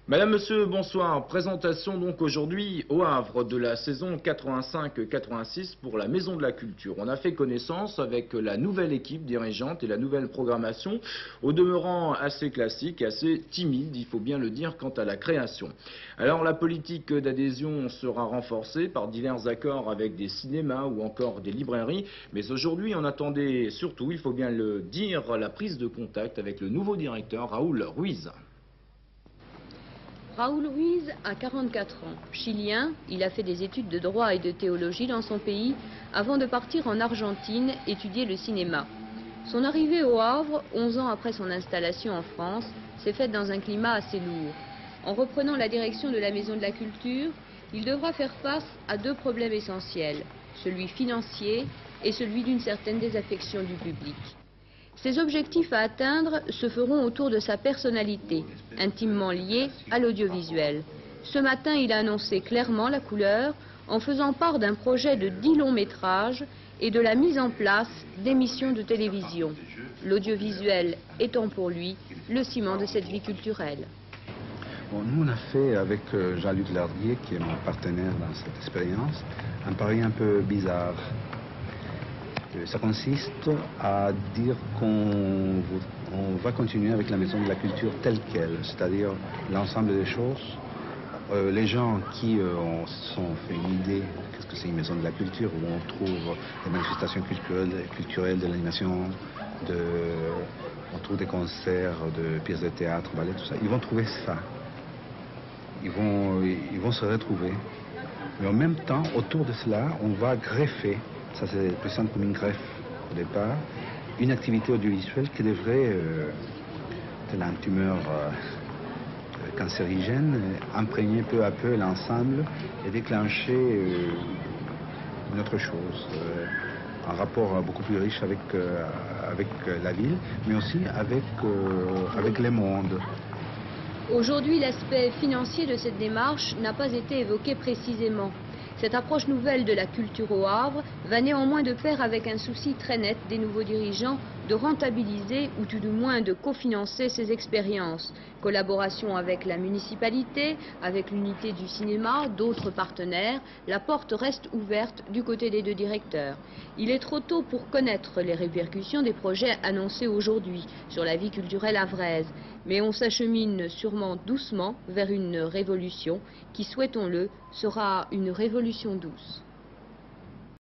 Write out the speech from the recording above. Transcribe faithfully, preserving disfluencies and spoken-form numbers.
Madame, Monsieur, bonsoir. Présentation donc aujourd'hui au Havre de la saison quatre-vingt-cinq quatre-vingt-six pour la Maison de la Culture. On a fait connaissance avec la nouvelle équipe dirigeante et la nouvelle programmation, au demeurant assez classique, assez timide, il faut bien le dire, quant à la création. Alors la politique d'adhésion sera renforcée par divers accords avec des cinémas ou encore des librairies, mais aujourd'hui on attendait surtout, il faut bien le dire, la prise de contact avec le nouveau directeur Raoul Ruiz. Raoul Ruiz a quarante-quatre ans. Chilien, il a fait des études de droit et de théologie dans son pays avant de partir en Argentine étudier le cinéma. Son arrivée au Havre, onze ans après son installation en France, s'est faite dans un climat assez lourd. En reprenant la direction de la Maison de la Culture, il devra faire face à deux problèmes essentiels, celui financier et celui d'une certaine désaffection du public. Ces objectifs à atteindre se feront autour de sa personnalité, intimement liée à l'audiovisuel. Ce matin, il a annoncé clairement la couleur en faisant part d'un projet de dix longs métrages et de la mise en place d'émissions de télévision. L'audiovisuel étant pour lui le ciment de cette vie culturelle. Bon, nous, on a fait avec Jean-Luc Lardier, qui est mon partenaire dans cette expérience, un pari un peu bizarre. Ça consiste à dire qu'on on va continuer avec la Maison de la Culture telle qu'elle, c'est-à-dire l'ensemble des choses. Euh, les gens qui euh, ont, se sont fait une idée de qu'est-ce que c'est une Maison de la Culture, où on trouve des manifestations culturelles, culturelles de l'animation, de, on trouve des concerts, de pièces de théâtre, ballet, tout ça, ils vont trouver ça. Ils vont, ils vont se retrouver. Mais en même temps, autour de cela, on va greffer. Ça c'est plus simple comme une greffe au départ, une activité audiovisuelle qui devrait, euh, telle une tumeur euh, cancérigène, imprégner peu à peu l'ensemble et déclencher euh, une autre chose, euh, un rapport beaucoup plus riche avec, euh, avec la ville, mais aussi avec, euh, avec le monde. Aujourd'hui, l'aspect financier de cette démarche n'a pas été évoqué précisément. Cette approche nouvelle de la culture au Havre va néanmoins de pair avec un souci très net des nouveaux dirigeants de rentabiliser ou tout du moins de cofinancer ces expériences. Collaboration avec la municipalité, avec l'unité du cinéma, d'autres partenaires, la porte reste ouverte du côté des deux directeurs. Il est trop tôt pour connaître les répercussions des projets annoncés aujourd'hui sur la vie culturelle havraise, mais on s'achemine sûrement doucement vers une révolution qui, souhaitons-le, sera une révolution douce.